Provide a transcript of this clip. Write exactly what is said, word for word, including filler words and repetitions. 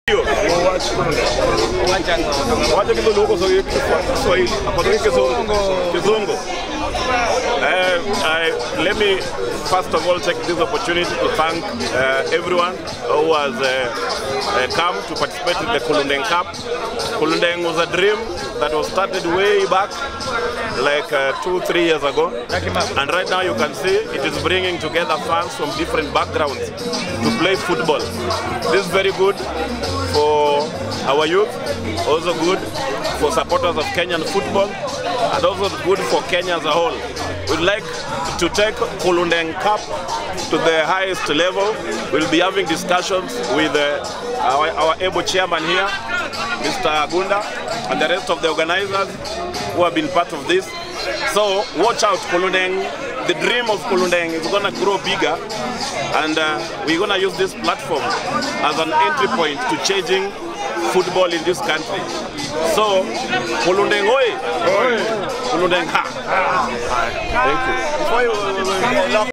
Wacha kidogo sasa Kiswahili. Apataki kizungu. Kizungu. Uh, I, let me first of all take this opportunity to thank uh, everyone who has uh, uh, come to participate in the Kulundeng Cup. Kulundeng was a dream that was started way back, like uh, two, three years ago. And right now you can see it is bringing together fans from different backgrounds to play football. This is very good for our youth, also good for supporters of Kenyan football, and also good for Kenya as a whole. We'd like to take Kulundeng Cup to the highest level. We'll be having discussions with uh, our, our able chairman here, Mister Agunda, and the rest of the organizers who have been part of this. So watch out, Kulundeng. The dream of Kulundeng is going to grow bigger, and uh, we're going to use this platform as an entry point to changing football in this country. So, Kulundeng oi! Kulundeng ha! Thank you.